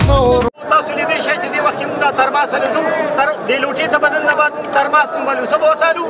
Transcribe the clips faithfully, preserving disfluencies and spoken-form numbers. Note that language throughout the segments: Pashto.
خور تاسو لیدلی شئ چې دې وخت کې موږ دا ترماس لرو تر دې لوټې ته به نن نه بعد موږ ترماس نوملو څه به وتالو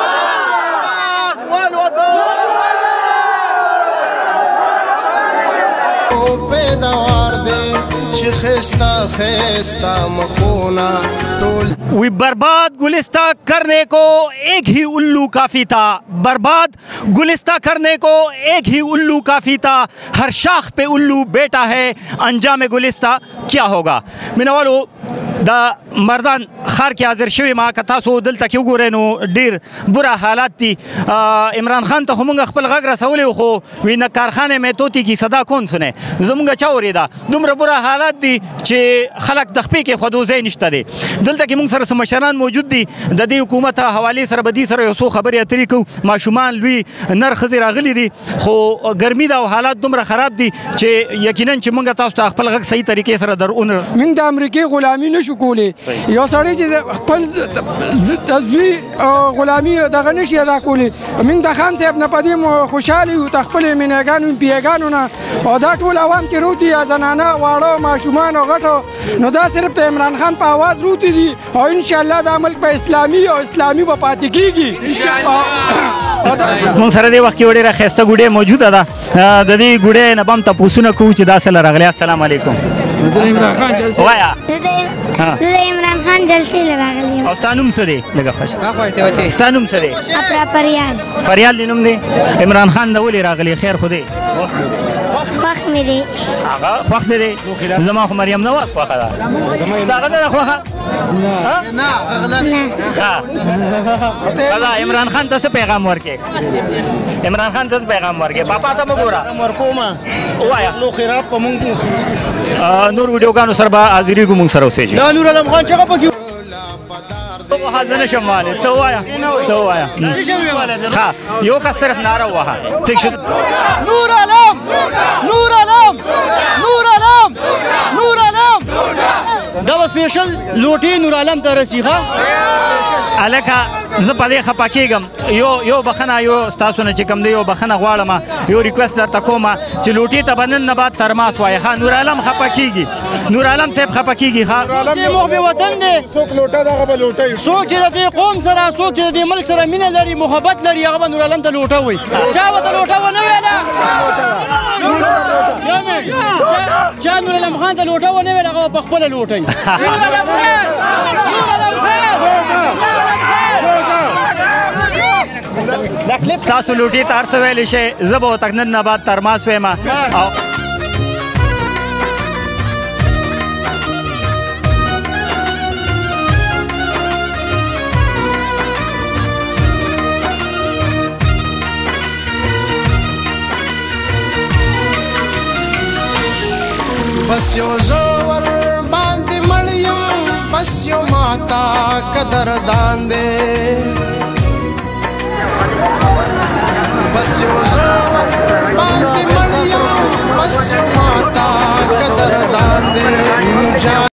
پیداوار دے چې خستا خستا مخونا ټول وی برباد گلستہ کرنے کو ایک ہی الو کافی تھا برباد گلستہ کرنے کو ایک ہی الو کافی تھا ہر شاخ پہ الو بیٹا ہے انجام گلستہ کیا ہوگا مینوالو دا مردان خار کې حاضر شوی ما که تاسو دلته کې وګورئ نو ډېر بره حالات دي عمران خان ته خو موږ خپل غږ رسولی خو وی نه کارخانه میں طوطی کی صدا کون سنے زموږ چا اورېده دومره بره حالات دي چې خلک د خپې کې خودو ځای نشته دی دلته کې موږ سره څه مشران موجود دي د دې حکومت حوالې سره به دې سره یو څو خبرې اترې کوو ماشومان لوی نر ښځې راغلي دي خو ګرمي ده او حالات دومره خراب دي چې یقینا چې موږ تاسو ته خپل غږ صحیح طریقې سره در موږ د امریکې غلامي نشو کولی یو سړی چې خپل تزوی غلامي دغه نشي ادا کولی موږ د خان صاحب نه په دې خوشحاله یو د خپلو مینهګانو پیهګانو نه او دا ټول عوام چې روتي یا زنانه واړه ماشومان او غټو نو دا صرف د عمران خان په اواز روتي دي او انشاءالله دا ملک په اسلامي او اسلامي به پاتې کېږي موږ سره دې وخت کې ډېره ښایسته ګوډۍ موجوده ده د دې ګوډۍ نه به هم تپوسونه کوو چې دا څه راغلی السلام علیکم وایه زه د عمران خان جلسې له راغلی یم او ستا نوم څه دی لږه خوښ ستا نوم څه دی اپرا پریال فریال دې نوم دی عمران خان د ولې راغلی خیر خو دی خوښ مې دی هغه خوښ دې دی زما خو مریم نواز خوښه ده ستا هغه نه ده خوښه نه عمران خان ته څه پیغام ورکې عمران خان ته څه پیغام ورکې پاپا ته مه ګوره ورکومه ووایه نو خیرات په موږ نور ویډیوګانو سره به حاضرېږو موږ سره اوسېږو دا نور علم خان چې هغه پکې ته زه نشم والی ته ووایه ته ووایه ښه یو کس صرف ناره ووهه ټیک شو نور علم نور علم نور علم نور علم دا به سپیشل لوټې نور علم ته رسي ښه هلکه زه په دې خفه کېږم یو یو بخښنه یو ستاسو نه چې کوم دی یو بخښنه غواړم یو ریکویسټ درته کوم چې لوټې ته به نن نه بعد ترماس وایي ښه نور عالم خفه کېږي نور عالم صاحب خفه کېږي ښه محب وطن دی څوک لوټه دغه به لوټوي څوک چې د دې قوم سره څوک چې د دې ملک سره مینه لري محبت لري هغه به نور عالم ته لوټه وایي چا ورته لوټه ونه ویله چا نور علم خان ته لوټه ونه ویله هغه به پخپله لوټوي نور علم خیر نور علم خیر تاسو لوټې ته هر څه ویلی شئ زه به ورته نن نه بعد ترماس ویم او بس یو زور باندې مړ یم بس یو ماتا قدردان دی بس یو زور باندې مړ یم بس یو ماتا قدردان دی